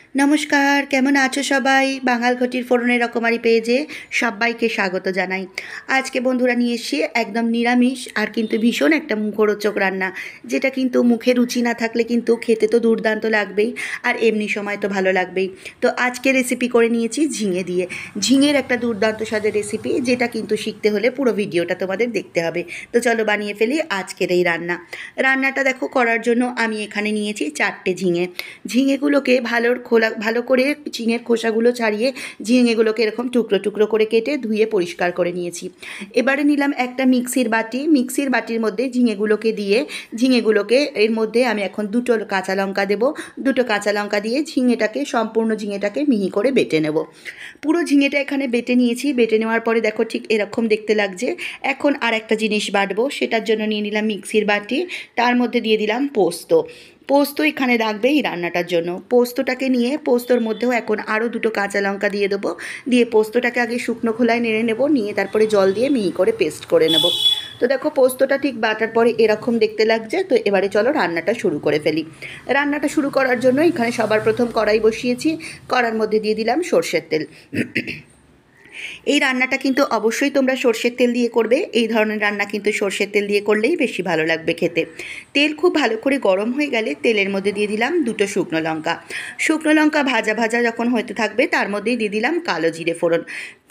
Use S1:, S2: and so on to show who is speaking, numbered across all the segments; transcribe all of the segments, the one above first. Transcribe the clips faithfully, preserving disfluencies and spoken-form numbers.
S1: নমস্কার, কেমন আছো সবাই? বাঙালঘটির ফোড়নের রকমারি পেজে সবাইকে স্বাগত জানাই। আজকে বন্ধুরা নিয়ে এসেছি একদম নিরামিষ আর কিন্তু ভীষণ একটা মুখরোচক রান্না, যেটা কিন্তু মুখে রুচি না থাকলে কিন্তু খেতে তো দুর্দান্ত লাগবেই, আর এমনি সময় তো ভালো লাগবেই। তো আজকে রেসিপি করে নিয়েছি ঝিঙে দিয়ে। ঝিঙের একটা দুর্দান্ত স্বাদের রেসিপি, যেটা কিন্তু শিখতে হলে পুরো ভিডিওটা তোমাদের দেখতে হবে। তো চলো বানিয়ে ফেলি আজকের এই রান্না। রান্নাটা দেখো, করার জন্য আমি এখানে নিয়েছি চারটে ঝিঙে। ঝিঙেগুলোকে ভালো খোলা ভালো করে ঝিঙের খোসাগুলো ছাড়িয়ে ঝিঙেগুলোকে এরকম টুকরো টুকরো করে কেটে ধুয়ে পরিষ্কার করে নিয়েছি। এবারে নিলাম একটা মিক্সির বাটি। মিক্সির বাটির মধ্যে ঝিঙেগুলোকে দিয়ে ঝিঙেগুলোকে এর মধ্যে আমি এখন দুটো কাঁচা লঙ্কা দেবো। দুটো কাঁচা লঙ্কা দিয়ে ঝিঙেটাকে সম্পূর্ণ ঝিঙেটাকে মিহি করে বেটে নেব। পুরো ঝিঙেটা এখানে বেটে নিয়েছি। বেটে নেওয়ার পরে দেখো ঠিক এরকম দেখতে লাগছে। এখন আর একটা জিনিস বাটবো, সেটার জন্য নিয়ে নিলাম মিক্সির বাটি। তার মধ্যে দিয়ে দিলাম পোস্ত। পোস্ত এখানে রাখবে এই রান্নাটার জন্য। পোস্তটাকে নিয়ে পোস্তর মধ্যেও এখন আরও দুটো কাঁচা লঙ্কা দিয়ে দেবো। দিয়ে পোস্তটাকে আগে শুকনো খোলায় নেড়ে নেব, নিয়ে তারপরে জল দিয়ে মিহি করে পেস্ট করে নেব। তো দেখো পোস্তটা ঠিক বাটার পরে এরকম দেখতে লাগছে। তো এবারে চলো রান্নাটা শুরু করে ফেলি। রান্নাটা শুরু করার জন্য এখানে সবার প্রথম কড়াই বসিয়েছি। কড়ার মধ্যে দিয়ে দিলাম সর্ষের তেল। এই রান্নাটা কিন্তু অবশ্যই তোমরা সর্ষের তেল দিয়ে করবে। এই ধরনের রান্না কিন্তু সর্ষের তেল দিয়ে করলেই বেশি ভালো লাগবে খেতে। তেল খুব ভালো করে গরম হয়ে গেলে তেলের মধ্যে দিয়ে দিলাম দুটো শুকনো লঙ্কা। শুকনো লঙ্কা ভাজা ভাজা যখন হতে থাকবে, তার মধ্যেই দিয়ে দিলাম কালো জিরে ফোড়ন।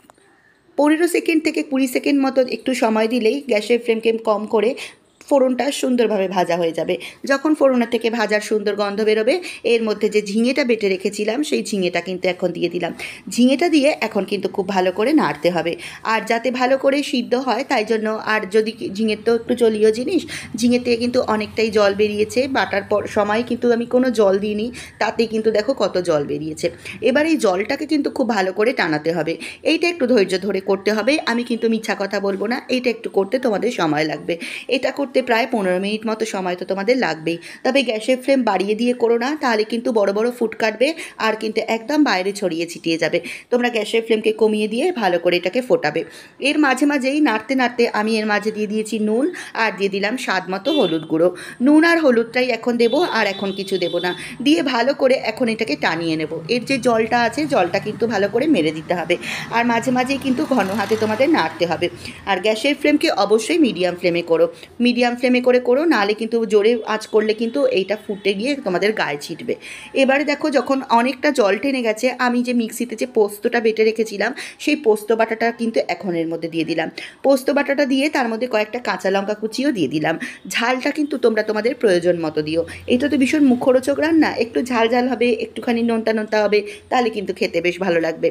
S1: পনেরো সেকেন্ড থেকে কুড়ি সেকেন্ড মতো একটু সময় দিলেই গ্যাসের ফ্লেমকে কম করে ফোড়নটা সুন্দরভাবে ভাজা হয়ে যাবে। যখন ফোড়নের থেকে ভাজার সুন্দর গন্ধ বেরোবে, এর মধ্যে যে ঝিঙেটা বেটে রেখেছিলাম সেই ঝিঙেটা কিন্তু এখন দিয়ে দিলাম। ঝিঙেটা দিয়ে এখন কিন্তু খুব ভালো করে নাড়তে হবে, আর যাতে ভালো করে সিদ্ধ হয় তাই জন্য। আর যদি ঝিঙের তো একটু জলীয় জিনিস, ঝিঙে থেকে কিন্তু অনেকটাই জল বেরিয়েছে। বাটার পর সময় কিন্তু আমি কোনো জল দিইনি, তাতেই কিন্তু দেখো কত জল বেরিয়েছে। এবার এই জলটাকে কিন্তু খুব ভালো করে টানাতে হবে। এইটা একটু ধৈর্য ধরে করতে হবে। আমি কিন্তু মিথ্যা কথা বলবো না, এইটা একটু করতে তোমাদের সময় লাগবে। এটা করতে প্রায় পনেরো মিনিট মতো সময় তো তোমাদের লাগবেই। তবে গ্যাসের ফ্লেম বাড়িয়ে দিয়ে করো না, তাহলে কিন্তু বড় বড় ফুট কাটবে আর কিন্তু একদম বাইরে ছড়িয়ে ছিটিয়ে যাবে। তোমরা গ্যাসের ফ্লেমকে কমিয়ে দিয়ে ভালো করে এটাকে ফোটাবে। এর মাঝে মাঝেই নাড়তে নাড়তে আমি এর মাঝে দিয়ে দিয়েছি নুন, আর দিয়ে দিলাম স্বাদ মতো হলুদ গুঁড়ো। নুন আর হলুদটাই এখন দেবো, আর এখন কিছু দেবো না। দিয়ে ভালো করে এখন এটাকে টানিয়ে নেব। এর যে জলটা আছে, জলটা কিন্তু ভালো করে মেরে দিতে হবে, আর মাঝে মাঝেই কিন্তু ঘন হাতে তোমাদের নাড়তে হবে। আর গ্যাসের ফ্লেমকে অবশ্যই মিডিয়াম ফ্লেমে করো। মিডিয়াম ফ্লেমে করে করো, নাহলে কিন্তু জোরে আঁচ করলে কিন্তু এইটা ফুটে গিয়ে তোমাদের গায়ে ছিটবে। এবারে দেখো যখন অনেকটা জল টেনে গেছে, আমি যে মিক্সিতে যে পোস্তটা বেটে রেখেছিলাম সেই পোস্ত বাটাটা কিন্তু এখন এর মধ্যে দিয়ে দিলাম। পোস্ত বাটাটা দিয়ে তার মধ্যে কয়েকটা কাঁচা লঙ্কা কুচিও দিয়ে দিলাম। ঝালটা কিন্তু তোমরা তোমাদের প্রয়োজন মতো দিও। এটা তো ভীষণ মুখরোচক রান্না, একটু ঝাল ঝাল হবে, একটুখানি নোনতা নোনতা হবে, তাহলে কিন্তু খেতে বেশ ভালো লাগবে।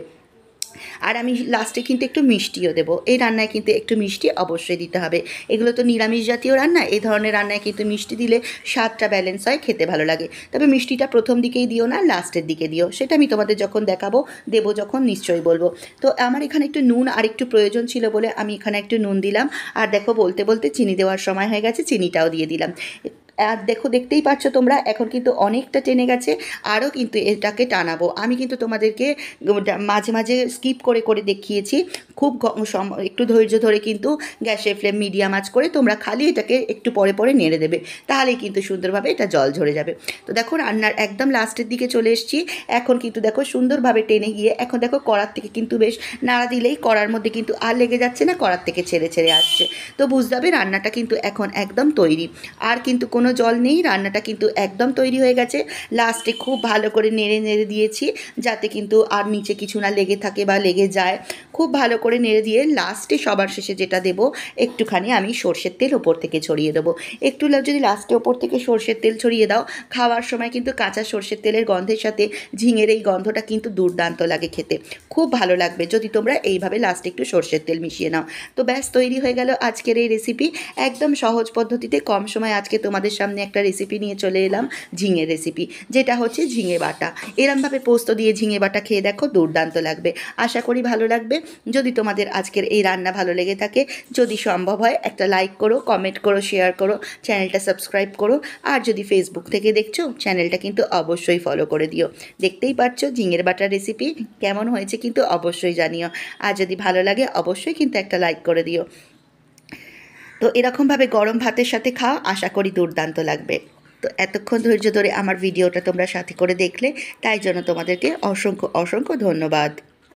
S1: আর আমি লাস্টে কিন্তু একটু মিষ্টিও দেবো। এই রান্নায় কিন্তু একটু মিষ্টি অবশ্যই দিতে হবে। এগুলো তো নিরামিষ জাতীয় রান্না, এই ধরনের রান্নায় কিন্তু মিষ্টি দিলে স্বাদটা ব্যালেন্স হয়, খেতে ভালো লাগে। তবে মিষ্টিটা প্রথম দিকেই দিও না, লাস্টের দিকে দিও। সেটা আমি তোমাদের যখন দেখাবো, দেবো যখন, নিশ্চয়ই বলবো। তো আমার এখানে একটু নুন আর একটু প্রয়োজন ছিল বলে আমি এখানে একটু নুন দিলাম। আর দেখো বলতে বলতে চিনি দেওয়ার সময় হয়ে গেছে, চিনিটাও দিয়ে দিলাম। আর দেখো দেখতেই পাচ্ছ তোমরা, এখন কিন্তু অনেকটা টেনে গেছে। আরও কিন্তু এটাকে টানাবো। আমি কিন্তু তোমাদেরকে মাঝে মাঝে স্কিপ করে করে দেখিয়েছি। খুব একটু ধৈর্য ধরে কিন্তু গ্যাসের ফ্লেম মিডিয়াম আঁচ করে তোমরা খালি এটাকে একটু পরে পরে নেড়ে দেবে, তাহলেই কিন্তু সুন্দরভাবে এটা জল ঝরে যাবে। তো দেখো রান্নার একদম লাস্টের দিকে চলে এসেছি। এখন কিন্তু দেখো সুন্দরভাবে টেনে গিয়ে এখন দেখো কড়ার থেকে কিন্তু বেশ নাড়া দিলেই কড়ার মধ্যে কিন্তু আর লেগে যাচ্ছে না, কড়ার থেকে ছেড়ে ছেড়ে আসছে। তো বুঝতে হবে রান্নাটা কিন্তু এখন একদম তৈরি, আর কিন্তু কোনো জল নেই। রান্নাটা কিন্তু একদম তৈরি হয়ে গেছে। লাস্টে খুব ভালো করে নেড়ে নেড়ে দিয়েছি, যাতে কিন্তু আর নিচে কিছু না লেগে থাকে বা লেগে যায়। খুব ভালো করে নেড়ে দিয়ে লাস্টে সবার শেষে যেটা দেবো, একটুখানি আমি সর্ষের তেল ওপর থেকে ছড়িয়ে দেবো। একটু যদি লাস্টে ওপর থেকে সর্ষের তেল ছড়িয়ে দাও, খাওয়ার সময় কিন্তু কাঁচা সর্ষের তেলের গন্ধের সাথে ঝিঙের এই গন্ধটা কিন্তু দুর্দান্ত লাগে খেতে, খুব ভালো লাগবে যদি তোমরা এইভাবে লাস্টে একটু সর্ষের তেল মিশিয়ে নাও। তো ব্যাস তৈরি হয়ে গেল আজকের এই রেসিপি। একদম সহজ পদ্ধতিতে কম সময় আজকে তোমাদের সামনে একটা রেসিপি নিয়ে চলে এলাম, ঝিঙের রেসিপি, যেটা হচ্ছে ঝিঙে বাটা। এরমভাবে পোস্ত দিয়ে ঝিঙে বাটা খেয়ে দেখো, দুর্দান্ত লাগবে। আশা করি ভালো লাগবে। যদি তোমাদের আজকের এই রান্না ভালো লেগে থাকে, যদি সম্ভব হয় একটা লাইক করো, কমেন্ট করো, শেয়ার করো, চ্যানেলটা সাবস্ক্রাইব করো। আর যদি ফেসবুক থেকে দেখছো, চ্যানেলটা কিন্তু অবশ্যই ফলো করে দিও। দেখতেই পাচ্ছ ঝিঙের বাটার রেসিপি কেমন হয়েছে কিন্তু অবশ্যই জানিও। আর যদি ভালো লাগে অবশ্যই কিন্তু একটা লাইক করে দিও। তো এরকমভাবে গরম ভাতের সাথে খাও, আশা করি দুর্দান্ত লাগবে। তো এতক্ষণ ধৈর্য ধরে আমার ভিডিওটা তোমরা সাথে করে দেখলে, তাই জন্য তোমাদেরকে অসংখ্য অসংখ্য ধন্যবাদ।